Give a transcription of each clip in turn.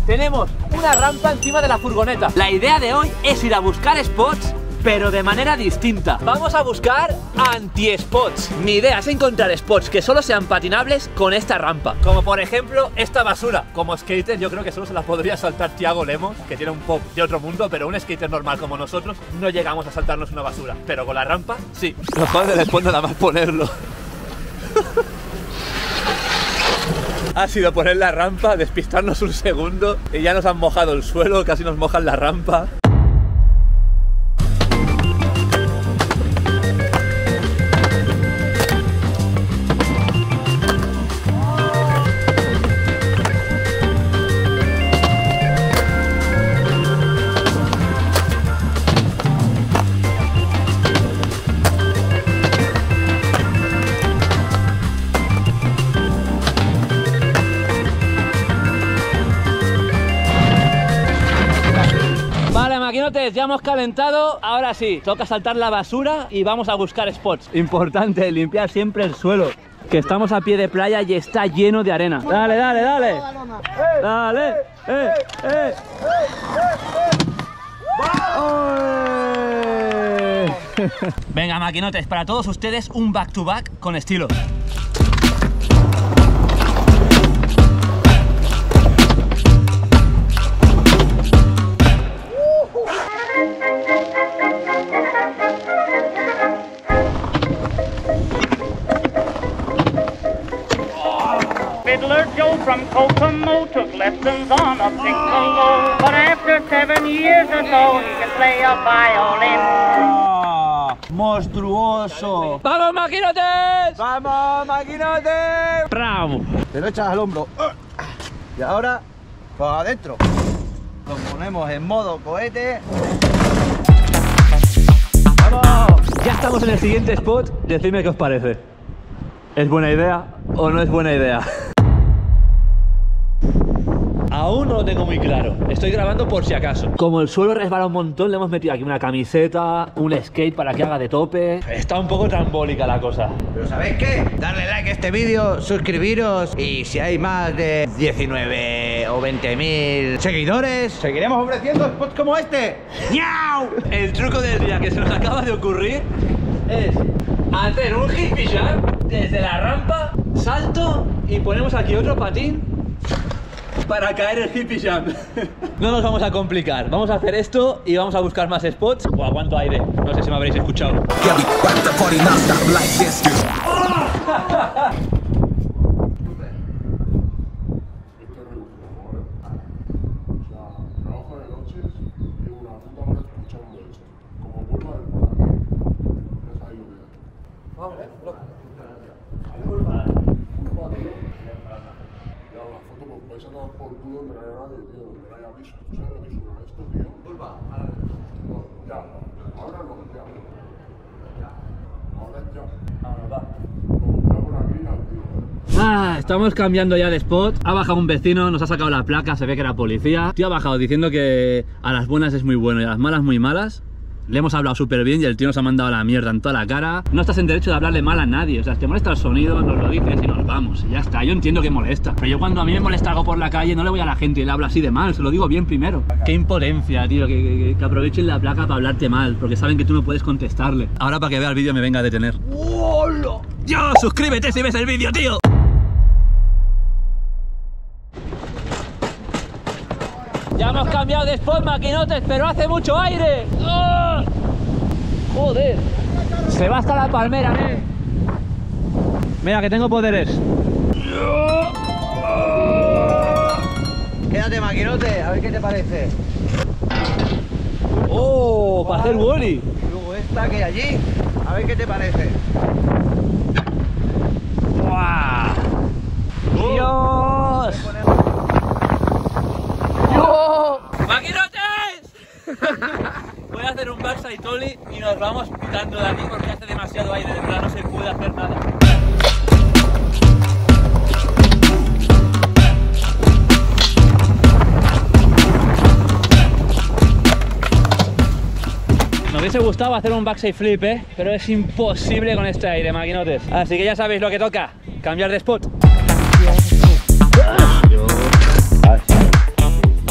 tenemos una rampa encima de la furgoneta. La idea de hoy es ir a buscar spots, pero de manera distinta. Vamos a buscar anti-spots. Mi idea es encontrar spots que solo sean patinables con esta rampa. Como por ejemplo esta basura. Como skater yo creo que solo se la podría saltar Thiago Lemos, que tiene un pop de otro mundo, pero un skater normal como nosotros no llegamos a saltarnos una basura. Pero con la rampa, sí. Los padres les ponen nada más ponerlo. Ha sido poner la rampa, despistarnos un segundo y ya nos han mojado el suelo, casi nos mojan la rampa. Maquinotes, ya hemos calentado, ahora sí, toca saltar la basura y vamos a buscar spots. Importante, limpiar siempre el suelo, que estamos a pie de playa y está lleno de arena. Dale, dale, dale. Dale. Venga, maquinotes, para todos ustedes un back to back con estilo. Fiddler Joe from Kokomo took lessons on a piccolo, but after 7 years or so he can play a violin. ¡Monstruoso! ¡Vamos, maquinotes! ¡Vamos, maquinotes! ¡Bravo! Te lo echas al hombro. Y ahora, para adentro. Lo ponemos en modo cohete. ¡Vamos! Ya estamos en el siguiente spot. Decidme qué os parece. ¿Es buena idea o no es buena idea? Aún no lo tengo muy claro. Estoy grabando por si acaso. Como el suelo resbala un montón, le hemos metido aquí una camiseta, un skate para que haga de tope. Está un poco trambólica la cosa. Pero ¿sabéis qué? Darle like a este vídeo, suscribiros y si hay más de 19 o 20.000 seguidores, seguiremos ofreciendo spots como este. ¡Miau! El truco del día que se nos acaba de ocurrir es hacer un hippie jump desde la rampa, salto y ponemos aquí otro patín para caer el hippie jump. No nos vamos a complicar, vamos a hacer esto y vamos a buscar más spots. O aguanto aire, no sé si me habréis escuchado. Estamos cambiando ya de spot. Ha bajado un vecino, nos ha sacado la placa, se ve que era policía. El tío ha bajado diciendo que a las buenas es muy bueno y a las malas muy malas. Le hemos hablado súper bien y el tío nos ha mandado a la mierda en toda la cara. No estás en derecho de hablarle mal a nadie. O sea, si te molesta el sonido, nos lo dices y nos vamos. Y ya está, yo entiendo que molesta. Pero yo cuando a mí me molesta algo por la calle, no le voy a la gente y le hablo así de mal. Se lo digo bien primero. Qué impotencia, tío, que aprovechen la placa para hablarte mal. Porque saben que tú no puedes contestarle. Ahora para que vea el vídeo me venga a detener. ¡Hola! ¡Dios! ¡Suscríbete si ves el vídeo, tío! Ya hemos cambiado de spot, maquinotes, pero hace mucho aire. ¡Oh! Joder. Se va hasta la palmera, Mira, que tengo poderes. Quédate, maquinote, a ver qué te parece. ¡Oh! Para hacer wally. Luego esta que hay allí, a ver qué te parece. ¡Guau! ¡Dios! ¡Dios! ¡Maquinotes! Voy a hacer un backside ollie y nos vamos quitando de aquí porque hace demasiado aire, de verdad no se puede hacer nada. Me hubiese gustado hacer un backside flip, pero es imposible con este aire, maquinotes. Así que ya sabéis lo que toca, cambiar de spot.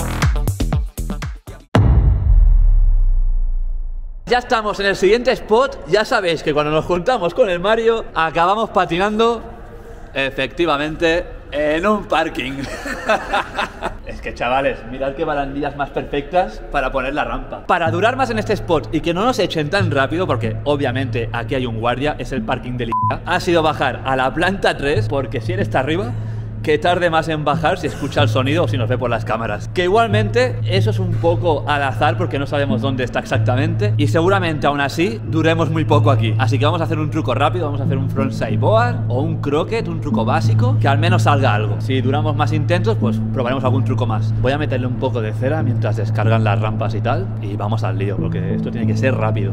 Ya estamos en el siguiente spot. Ya sabéis que cuando nos juntamos con el Mario acabamos patinando, efectivamente, en un parking. Es que chavales, mirad qué barandillas más perfectas para poner la rampa. Para durar más en este spot y que no nos echen tan rápido, porque obviamente aquí hay un guardia, es el parking de ha sido bajar a la planta 3, porque si él está arriba, que tarde más en bajar si escucha el sonido o si nos ve por las cámaras. Que igualmente eso es un poco al azar porque no sabemos dónde está exactamente y seguramente aún así duremos muy poco aquí. Así que vamos a hacer un truco rápido, vamos a hacer un frontside board o un croquet, un truco básico, que al menos salga algo. Si duramos más intentos, pues probaremos algún truco más. Voy a meterle un poco de cera mientras descargan las rampas y tal y vamos al lío porque esto tiene que ser rápido.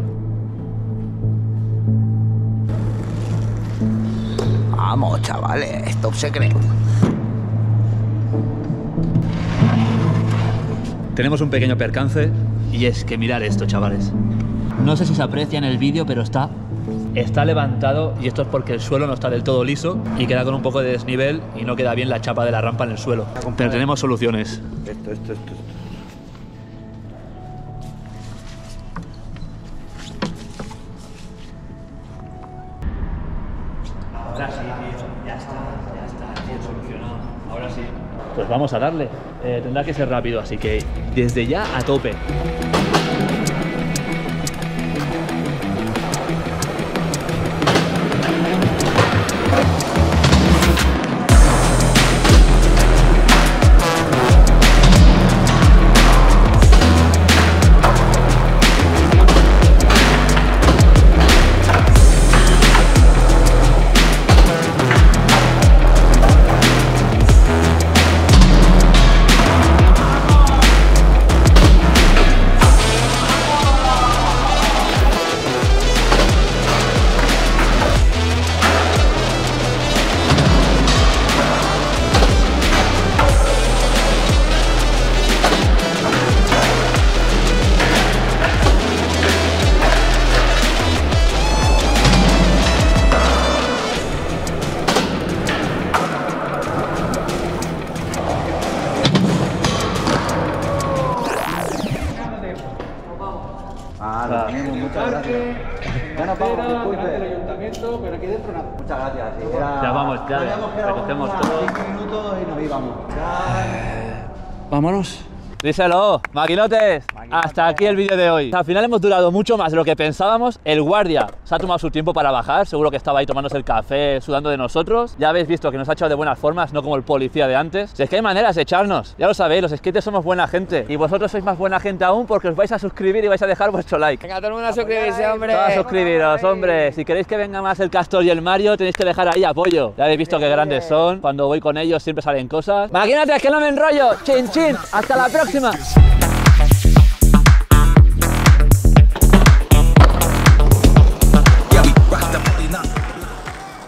Vamos, chavales, top secret. Tenemos un pequeño percance y es que mirad esto, chavales. No sé si se aprecia en el vídeo, pero está levantado y esto es porque el suelo no está del todo liso y queda con un poco de desnivel y no queda bien la chapa de la rampa en el suelo. Pero tenemos soluciones. Esto. Ahora sí, tío. Ya está, tío, solucionado. Ahora sí. Pues vamos a darle. Tendrá que ser rápido, así que desde ya a tope. Lo tenemos, muchas gracias. Ya nos vamos, disculpe. del ayuntamiento, pero aquí dentro nada. Muchas gracias. Sí, Ya vamos, ya recogemos todo. 5 minutos y nos íbamos. Vámonos. Díselo, maquinotes. Hasta aquí el vídeo de hoy. Al final hemos durado mucho más de lo que pensábamos. El guardia se ha tomado su tiempo para bajar. Seguro que estaba ahí tomándose el café, sudando de nosotros. Ya habéis visto que nos ha echado de buenas formas, no como el policía de antes. Si es que hay maneras de echarnos. Ya lo sabéis, los skaters somos buena gente. Y vosotros sois más buena gente aún porque os vais a suscribir y vais a dejar vuestro like. Venga, todo el mundo a suscribirse, hombre. Todos a suscribiros, hombre. Si queréis que venga más el Castor y el Mario, tenéis que dejar ahí apoyo. Ya habéis visto qué grandes son. Cuando voy con ellos siempre salen cosas. Maquinotes, que no me enrollo. Chin, chin. Hasta la próxima.